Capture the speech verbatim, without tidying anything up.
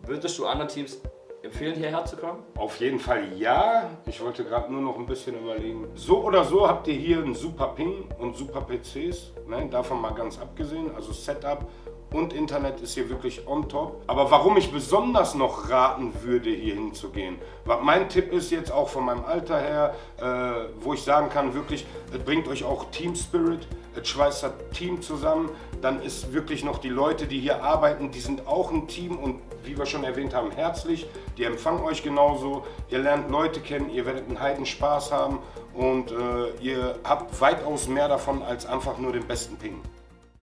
Würdest du anderen Teams empfehlen, hierher zu kommen? Auf jeden Fall ja. Ich wollte gerade nur noch ein bisschen überlegen. So oder so habt ihr hier einen super Ping und super P Cs. Ne? Davon mal ganz abgesehen. Also Setup und Internet ist hier wirklich on top. Aber warum ich besonders noch raten würde, hier hinzugehen, mein Tipp ist jetzt auch von meinem Alter her, äh, wo ich sagen kann, wirklich, es bringt euch auch Team Spirit, es schweißt das Team zusammen, dann ist wirklich noch die Leute, die hier arbeiten, die sind auch ein Team und wie wir schon erwähnt haben, herzlich, die empfangen euch genauso, ihr lernt Leute kennen, ihr werdet einen heiden Spaß haben und äh, ihr habt weitaus mehr davon als einfach nur den besten Ping.